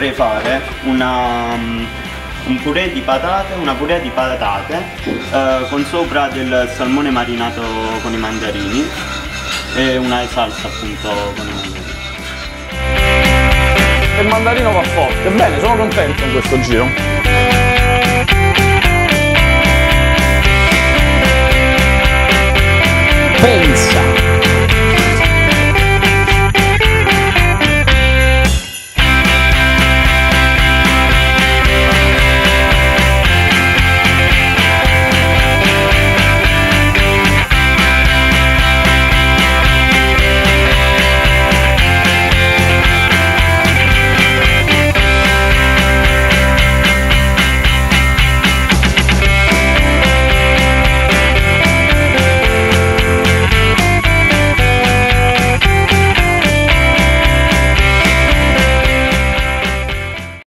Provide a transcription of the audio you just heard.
vorrei fare un purè di patate, una purè di patate con sopra del salmone marinato con i mandarini e una salsa appunto con i mandarini. Il mandarino va forte, bene, sono contento in questo giro. Pensa!